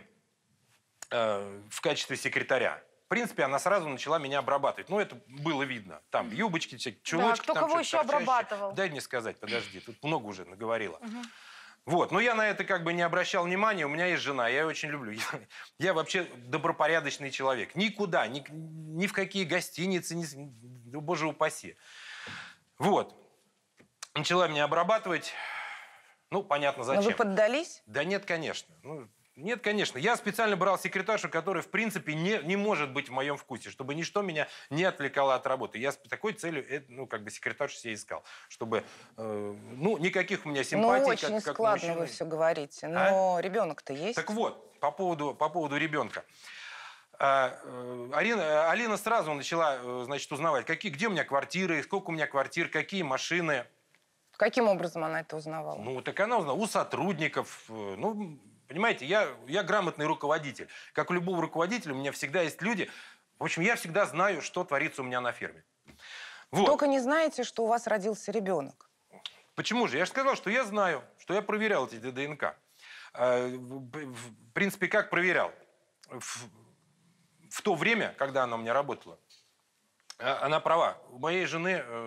э, в качестве секретаря, в принципе, она сразу начала меня обрабатывать. Ну, это было видно. Там юбочки, всякие чулочки. кто там кого что-то еще торчащее. обрабатывал? Дай мне сказать, подожди. Тут много уже наговорила. Мгм. Вот, но я на это как бы не обращал внимания. У меня есть жена, я ее очень люблю. Я, я вообще добропорядочный человек. Никуда, ни, ни в какие гостиницы, ни, с- ну, боже упаси. Вот. Начала меня обрабатывать. Ну, понятно, Но зачем. вы поддались? Да нет, конечно. Ну, нет, конечно. Я специально брал секретаршу, которая, в принципе, не, не может быть в моем вкусе, чтобы ничто меня не отвлекало от работы. Я с такой целью, э, ну, как бы секретаршу себе искал. Чтобы, э, ну, никаких у меня симпатий, Ну, очень как, как у складно мужчины. вы все говорите. Но ребенок-то есть. Так вот, по поводу, по поводу ребенка. А, э, Арина, Алина сразу начала, э, значит, узнавать, какие, где у меня квартиры, сколько у меня квартир, какие машины. Каким образом она это узнавала? Ну, так она узнала у сотрудников. э, Ну, понимаете, я, я грамотный руководитель. Как у любого руководителя, у меня всегда есть люди. В общем, я всегда знаю, что творится у меня на фирме. Вот. Только не знаете, что у вас родился ребенок. Почему же? Я же сказал, что я знаю, что я проверял эти ДНК. Э, В в принципе, как проверял? В, в то время, когда она у меня работала, э, она права. У моей жены, э, в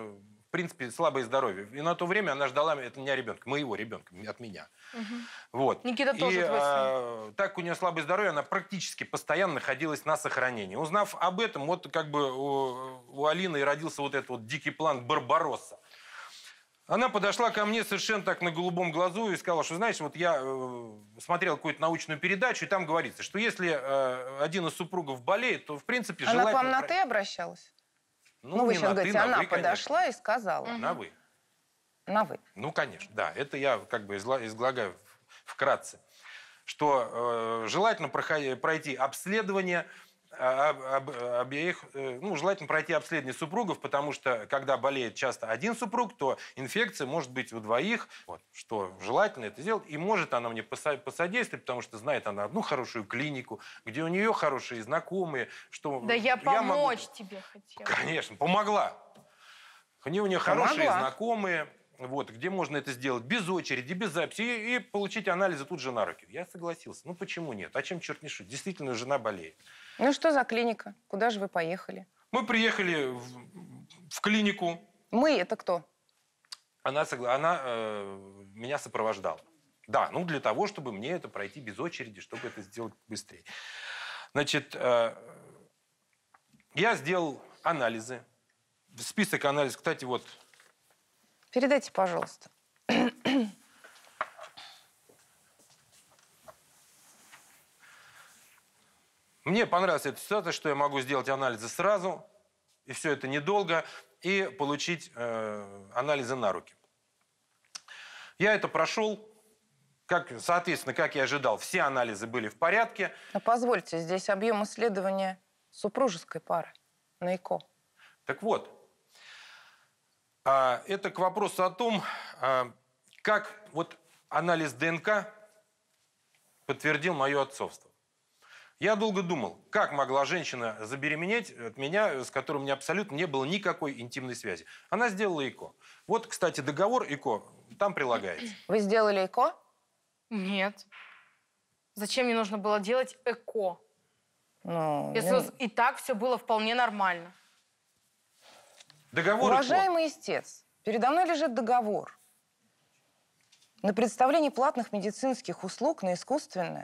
принципе, слабое здоровье. И на то время она ждала это не ребенка, моего ребенка, от меня. Угу. Вот. Никита тоже и, твой сын. а, так как у нее слабое здоровье, она практически постоянно находилась на сохранении. Узнав об этом, вот как бы у, у Алины и родился вот этот вот дикий план Барбаросса. Она подошла ко мне совершенно так на голубом глазу и сказала, что, знаешь, вот я э, смотрел какую-то научную передачу, и там говорится, что если э, один из супругов болеет, то, в принципе, она желательно... Она к вам на «ты» обращалась? Ну, ну вы не сейчас на говорите, «ты», на она «вы», подошла конечно. и сказала. На «вы». На «вы». Ну, конечно, да. Это я как бы излагаю вкратце. Что э, желательно проходи, пройти обследование об, об, обеих, э, ну, желательно пройти обследование супругов, потому что, когда болеет часто один супруг, то инфекция может быть у двоих. Вот, что желательно это сделать. И может она мне посодействовать, потому что знает она одну хорошую клинику, где у нее хорошие знакомые. Что да я, я помочь могу... тебе хотела. Конечно, помогла. У нее, у нее хорошие знакомые. Вот, где можно это сделать без очереди, без записи, и, и получить анализы тут же на руки. Я согласился. Ну, почему нет? А чем черт не шутит? Действительно, жена болеет. Ну, что за клиника? Куда же вы поехали? Мы приехали в, в клинику. Мы – это кто? Она, она э, меня сопровождала. Да, ну, для того, чтобы мне это пройти без очереди, чтобы это сделать быстрее. Значит, э, я сделал анализы. Список анализов, кстати, вот... Передайте, пожалуйста. Мне понравилась эта ситуация, что я могу сделать анализы сразу, и все это недолго, и получить э, анализы на руки. Я это прошел, как, соответственно, как я ожидал, все анализы были в порядке. Но позвольте, здесь объем исследования супружеской пары на ЭКО. Так вот. Это к вопросу о том, как вот анализ ДНК подтвердил мое отцовство. Я долго думал, как могла женщина забеременеть от меня, с которой у меня абсолютно не было никакой интимной связи. Она сделала ЭКО. Вот, кстати, договор ЭКО там прилагается. Вы сделали ЭКО? Нет. Зачем мне нужно было делать ЭКО? Ну, если ну... и так все было вполне нормально. Договор Уважаемый истец, передо мной лежит договор на предоставление платных медицинских услуг на искусственное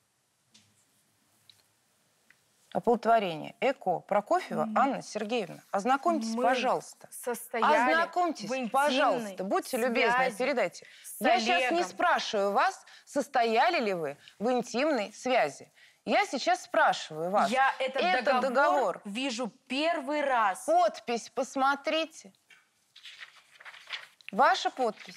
оплодотворение. ЭКО. Прокофьева mm. Анна Сергеевна. Ознакомьтесь, Мы пожалуйста. Ознакомьтесь, пожалуйста. Будьте любезны, передайте. Я сейчас не спрашиваю вас, состояли ли вы в интимной связи. Я сейчас спрашиваю вас. Я этот, этот договор, договор вижу первый раз. Подпись, посмотрите. Ваша подпись.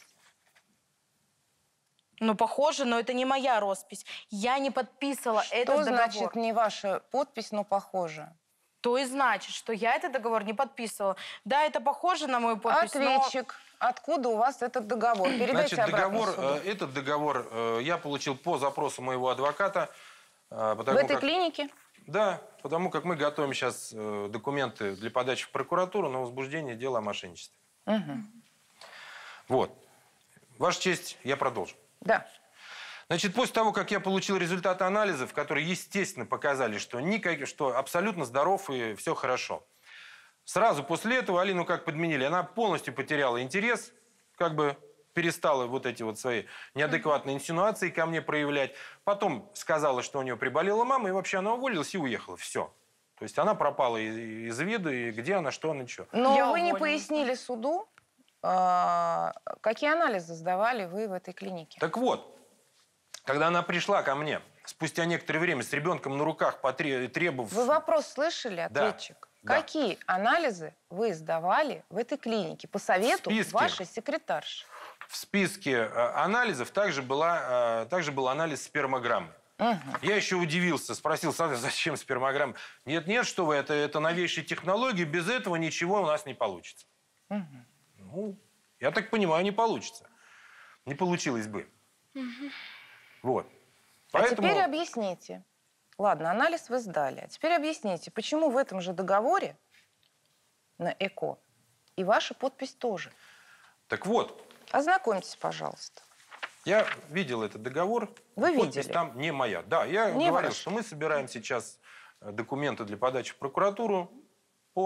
Ну, похоже, но это не моя роспись. Я не подписывала Что этот договор. Что значит не ваша подпись, но похоже? То и значит, что я этот договор не подписывала. Да, это похоже на мою подпись, Ответчик, но... откуда у вас этот договор? Передайте Значит, договор, обратно суду. Этот договор э, я получил по запросу моего адвоката. Потому в этой как, клинике? Да, потому как мы готовим сейчас э, документы для подачи в прокуратуру на возбуждение дела о мошенничестве. Угу. Вот. Ваша честь, я продолжу. Да. Значит, после того, как я получил результаты анализов, которые, естественно, показали, что, никак, что абсолютно здоров и все хорошо. Сразу после этого Алину как подменили. Она полностью потеряла интерес, как бы... перестала вот эти вот свои неадекватные инсинуации ко мне проявлять. Потом сказала, что у нее приболела мама, и вообще она уволилась и уехала. Все. То есть она пропала из, из виду, и где она, что она, что. Но Я вы не уволилась. пояснили суду, э, какие анализы сдавали вы в этой клинике. Так вот, когда она пришла ко мне, спустя некоторое время, с ребенком на руках, потребовав... Вы вопрос слышали, ответчик? Да. Какие да. анализы вы сдавали в этой клинике по совету вашей секретарши? В списке анализов также, была, также был анализ спермограммы. Угу. Я еще удивился, спросил, зачем спермограмма? Нет, нет, что вы, это, это новейшие технологии, без этого ничего у нас не получится. Угу. Ну, я так понимаю, не получится. Не получилось бы. Угу. Вот. Поэтому... А теперь объясните. Ладно, анализ вы сдали. А теперь объясните, почему в этом же договоре на ЭКО и ваша подпись тоже? Так вот. Ознакомьтесь, пожалуйста. Я видел этот договор. Вы подпись видели? Там не моя. Да, я не говорил, ваш. что мы собираем сейчас документы для подачи в прокуратуру по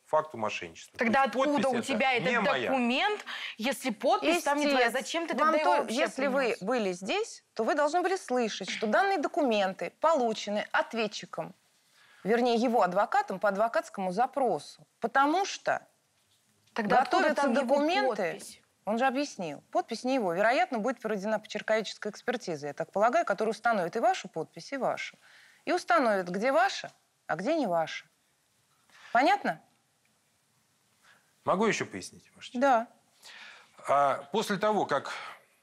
факту мошенничества. Тогда То есть откуда у подпись тебя эта этот не моя. документ, если подпись там не твоя? Истец, Зачем ты вам тогда его то- вообще Если вы принес? были здесь, то вы должны были слышать, что данные документы получены ответчиком, вернее, его адвокатом по адвокатскому запросу. Потому что Тогда откуда готовятся там его документы, подпись? он же объяснил, подпись не его. Вероятно, будет проведена почерковическая экспертиза, я так полагаю, которая установит и вашу подпись, и вашу. И установит, где ваша, а где не ваша. Понятно? Могу еще пояснить? Ваше честь? Да. А после того, как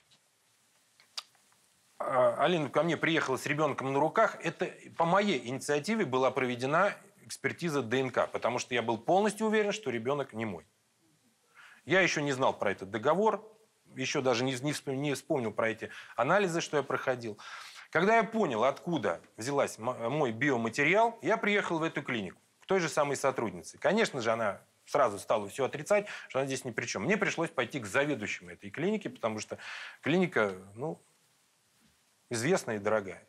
а, Алина ко мне приехала с ребенком на руках, это по моей инициативе была проведена экспертиза ДНК, потому что я был полностью уверен, что ребенок не мой. Я еще не знал про этот договор, еще даже не, не, вспомнил, не вспомнил про эти анализы, что я проходил. Когда я понял, откуда взялась мой биоматериал, я приехал в эту клинику к той же самой сотруднице. Конечно же, она сразу стала все отрицать, что она здесь ни при чем. Мне пришлось пойти к заведующему этой клиники, потому что клиника, ну, известная и дорогая.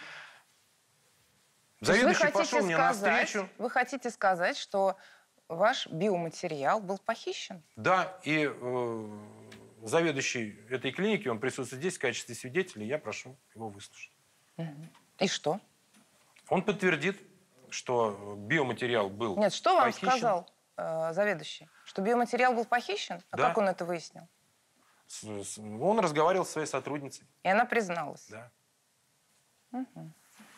Заведующий вы пошел мне сказать, навстречу. Вы хотите сказать, что ваш биоматериал был похищен? Да, и э, заведующий этой клиники, он присутствует здесь в качестве свидетеля, я прошу его выслушать. И что? Он подтвердит, что биоматериал был Нет, что вам похищен. сказал э, заведующий? Что биоматериал был похищен? А Да. как он это выяснил? С- с- Он разговаривал со своей сотрудницей. И она призналась? Да. Угу.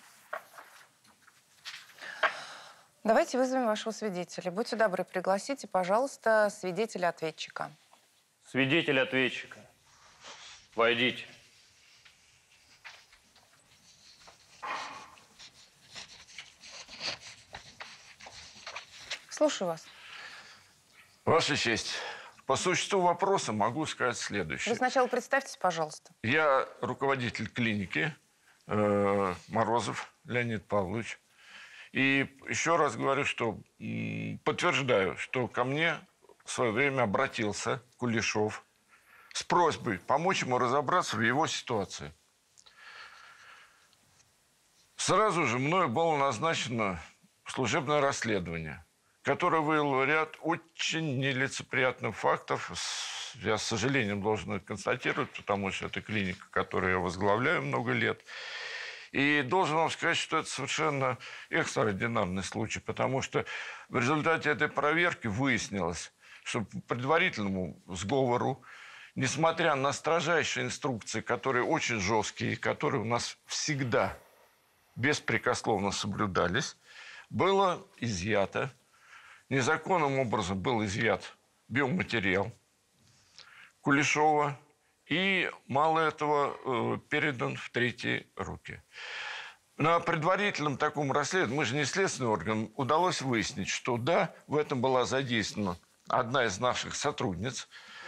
Давайте вызовем вашего свидетеля. Будьте добры, пригласите, пожалуйста, свидетеля-ответчика. Свидетель ответчика. Войдите. Слушаю вас. Ваша честь, по существу вопроса могу сказать Вы следующее. сначала представьтесь, пожалуйста. Я руководитель клиники э, Морозов Леонид Павлович. И еще раз говорю, что м, подтверждаю, что ко мне в свое время обратился Кулешов с просьбой помочь ему разобраться в его ситуации. Сразу же мною было назначено служебное расследование, которое выявило ряд очень нелицеприятных фактов. С- Я, с сожалением, должен это констатировать, потому что это клиника, которую я возглавляю много лет. И должен вам сказать, что это совершенно экстраординарный случай, потому что в результате этой проверки выяснилось, что по предварительному сговору, несмотря на строжайшие инструкции, которые очень жесткие, которые у нас всегда беспрекословно соблюдались, было изъято, незаконным образом был изъят биоматериал Кулешова, и, мало этого, э, передан в третьи руки. На предварительном таком расследовании, мы же не следственный орган, удалось выяснить, что да, в этом была задействована одна из наших сотрудниц,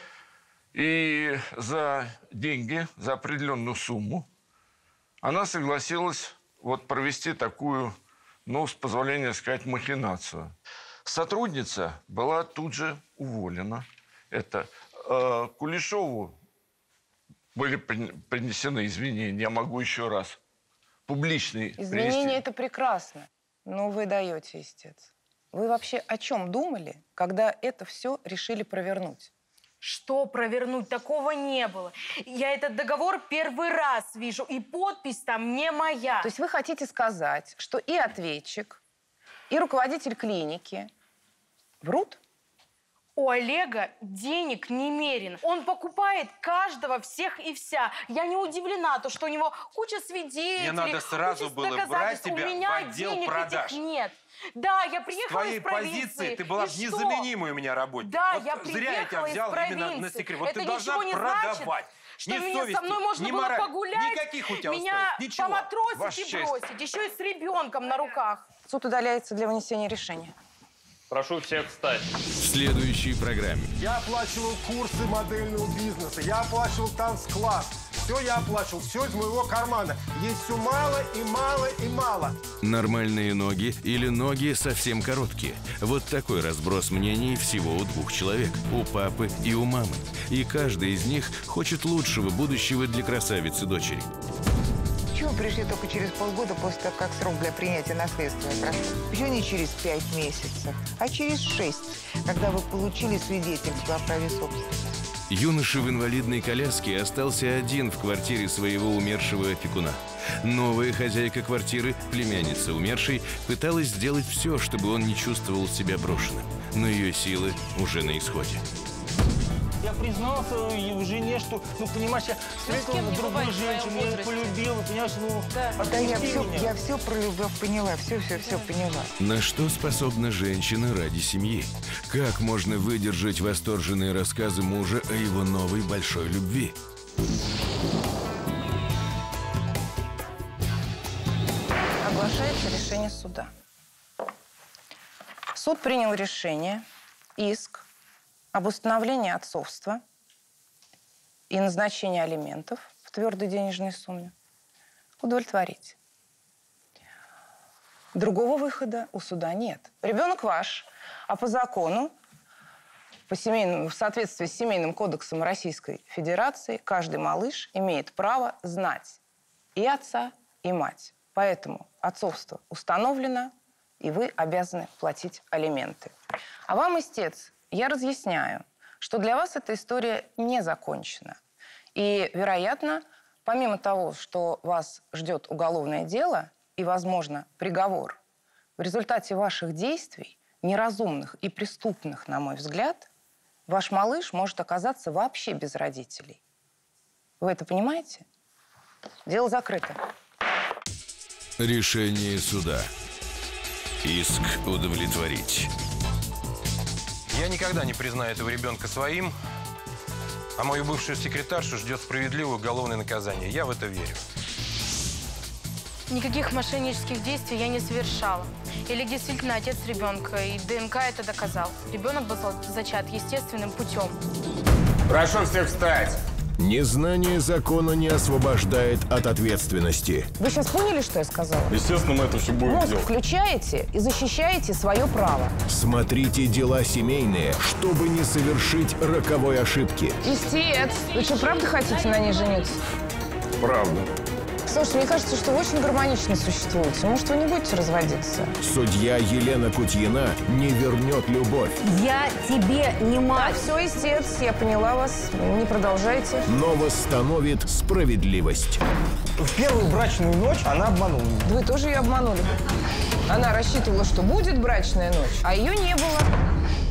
и за деньги, за определенную сумму, она согласилась вот провести такую, ну, с позволения сказать, махинацию. Сотрудница была тут же уволена. Это э, Кулешову были принесены извинения. Я могу еще раз публичный Извинения принести. – это прекрасно, но вы даете, истец. Вы вообще о чем думали, когда это все решили провернуть? Что провернуть? Такого не было. Я этот договор первый раз вижу, и подпись там не моя. То есть вы хотите сказать, что и ответчик, и руководитель клиники врут? У Олега денег немерено. Он покупает каждого, всех и вся. Я не удивлена, то, что у него куча свидетелей, Мне надо сразу куча было доказательств. брать тебя у меня в отдел денег продаж. этих нет. Да, я С приехала твоей из провинции. позиции ты была И что? незаменимой у меня работник. Да, Вот я зря я тебя приехала из взял именно на провинции. секрет. Вот Это ты должна ничего не значит, продавать. что Ни меня совести, со мной можно ни было морали. погулять, Никаких у тебя меня устоев. Ничего. поматросить Ваша и честь. бросить. Еще и с ребенком на руках. Суд удаляется для вынесения решения. Прошу всех встать. В следующей программе. Я оплачивал курсы модельного бизнеса, я оплачивал танцкласс. Все я оплачивал, все из моего кармана. Есть все мало и мало и мало. Нормальные ноги или ноги совсем короткие. Вот такой разброс мнений всего у двух человек. У папы и у мамы. И каждый из них хочет лучшего будущего для красавицы-дочери. Почему пришли только через полгода после того, как срок для принятия наследства прошел? Почему не через пять месяцев, а через шесть, когда вы получили свидетельство о праве собственности? Юноша в инвалидной коляске остался один в квартире своего умершего опекуна. Новая хозяйка квартиры, племянница умершей, пыталась сделать все, чтобы он не чувствовал себя брошенным. Но ее силы уже на исходе. Я признался в жене, что, ну, понимаешь, я встретил другую женщину, я ее полюбил, понимаешь, ну, Да, я все, я все про любовь поняла, все-все-все поняла. На что способна женщина ради семьи? Как можно выдержать восторженные рассказы мужа о его новой большой любви? Оглашается решение суда. Суд принял решение, иск об установлении отцовства и назначении алиментов в твердой денежной сумме удовлетворить. Другого выхода у суда нет. Ребенок ваш, а по закону, по семейному, в соответствии с Семейным кодексом Российской Федерации, каждый малыш имеет право знать и отца, и мать. Поэтому отцовство установлено, и вы обязаны платить алименты. А вам, истец, я разъясняю, что для вас эта история не закончена. И, вероятно, помимо того, что вас ждет уголовное дело и, возможно, приговор, в результате ваших действий, неразумных и преступных, на мой взгляд, ваш малыш может оказаться вообще без родителей. Вы это понимаете? Дело закрыто. Решение суда. Иск удовлетворить. Я никогда не признаю этого ребенка своим, а мою бывшую секретаршу ждет справедливое уголовное наказание. Я в это верю. Никаких мошеннических действий я не совершала. Элик действительно отец ребенка, и ДНК это доказал. Ребенок был зачат естественным путем. Прошу всех встать. Незнание закона не освобождает от ответственности. Вы сейчас поняли, что я сказала? Естественно, мы это все будем Мозг делать. включаете и защищаете свое право. Смотрите дела семейные, чтобы не совершить роковой ошибки. Истец, вы что, правда хотите на ней жениться? Правда. Слушайте, мне кажется, что вы очень гармонично существуете. Может, вы не будете разводиться? Судья Елена Кутьина не вернет любовь. Я тебе не мать. Так, все, истец, я поняла вас. Не продолжайте. Но восстановит справедливость. В первую брачную ночь она обманула меня. Вы тоже ее обманули. Она рассчитывала, что будет брачная ночь, а ее не было.